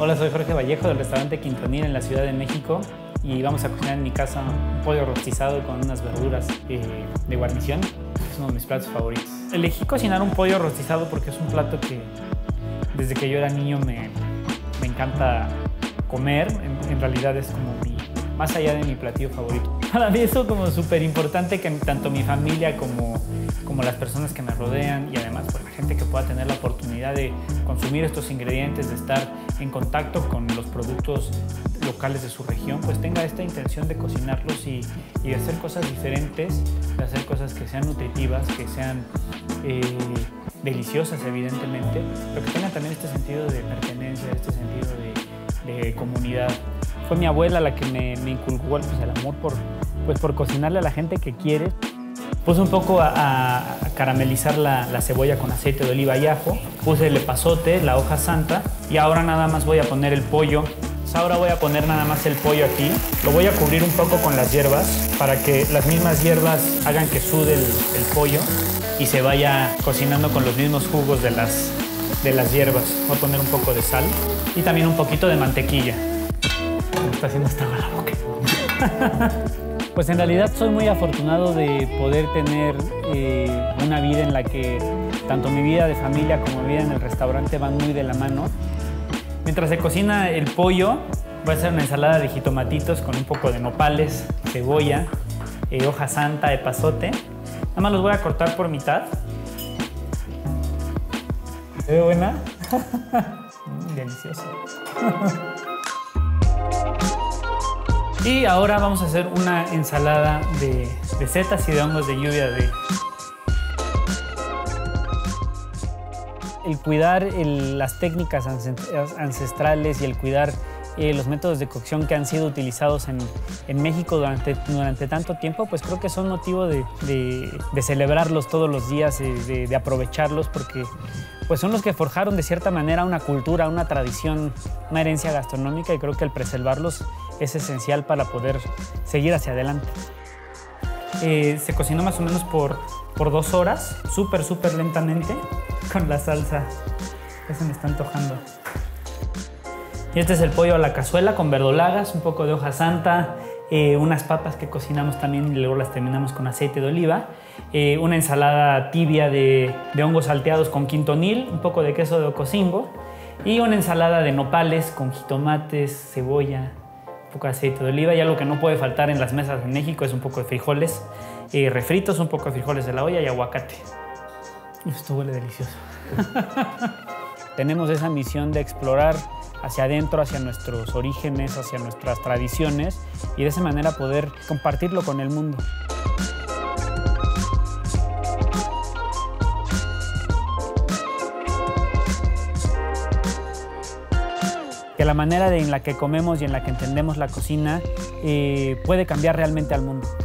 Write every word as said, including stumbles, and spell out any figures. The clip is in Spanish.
Hola, soy Jorge Vallejo del restaurante Quintonil en la Ciudad de México y vamos a cocinar en mi casa un pollo rostizado con unas verduras eh, de guarnición. Es uno de mis platos favoritos. Elegí cocinar un pollo rostizado porque es un plato que desde que yo era niño me, me encanta comer. En, en realidad es como mi, más allá de mi platillo favorito. Para mí es como súper importante que tanto mi familia como, como las personas que me rodean y además por la gente que pueda tener la oportunidad de consumir estos ingredientes, de estar en contacto con los productos locales de su región, pues tenga esta intención de cocinarlos y, y de hacer cosas diferentes, de hacer cosas que sean nutritivas, que sean eh, deliciosas evidentemente, pero que tengan también este sentido de pertenencia, este sentido de, de comunidad. Fue mi abuela la que me, me inculcó pues, el amor por, pues, por cocinarle a la gente que quiere. Puse un poco a, a caramelizar la, la cebolla con aceite de oliva y ajo. Puse el epazote, la hoja santa y ahora nada más voy a poner el pollo. Ahora voy a poner nada más el pollo aquí. Lo voy a cubrir un poco con las hierbas para que las mismas hierbas hagan que sude el, el pollo y se vaya cocinando con los mismos jugos de las, de las hierbas. Voy a poner un poco de sal y también un poquito de mantequilla. Me está haciendo hasta agua la boca. Pues en realidad soy muy afortunado de poder tener eh, una vida en la que tanto mi vida de familia como mi vida en el restaurante van muy de la mano. Mientras se cocina el pollo, voy a hacer una ensalada de jitomatitos con un poco de nopales, cebolla, eh, hoja santa, epazote. Nada más los voy a cortar por mitad. ¿Se ve buena? mm, delicioso. Y ahora vamos a hacer una ensalada de, de setas y de hongos de lluvia. De... El cuidar el, las técnicas ancestrales y el cuidar eh, los métodos de cocción que han sido utilizados en, en México durante, durante tanto tiempo, pues creo que son motivo de, de, de celebrarlos todos los días, de, de aprovecharlos, porque pues son los que forjaron de cierta manera una cultura, una tradición, una herencia gastronómica y creo que el preservarlos es esencial para poder seguir hacia adelante. Eh, se cocinó más o menos por, por dos horas, súper, súper lentamente, con la salsa que se me está antojando. Y este es el pollo a la cazuela con verdolagas, un poco de hoja santa, eh, unas papas que cocinamos también y luego las terminamos con aceite de oliva, eh, una ensalada tibia de, de hongos salteados con quintonil, un poco de queso de ocosingo y una ensalada de nopales con jitomates, cebolla, un poco de aceite de oliva y algo que no puede faltar en las mesas en México es un poco de frijoles eh, refritos, un poco de frijoles de la olla y aguacate. Esto huele delicioso. Tenemos esa misión de explorar hacia adentro, hacia nuestros orígenes, hacia nuestras tradiciones y de esa manera poder compartirlo con el mundo. Que la manera en la que comemos y en la que entendemos la cocina eh, puede cambiar realmente al mundo.